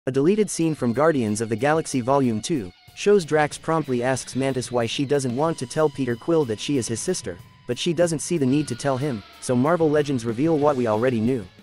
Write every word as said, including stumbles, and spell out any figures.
A deleted scene from Guardians of the Galaxy Volume two shows Drax promptly asks Mantis why she doesn't want to tell Peter Quill that she is his sister, but she doesn't see the need to tell him, so Marvel Legends reveal what we already knew.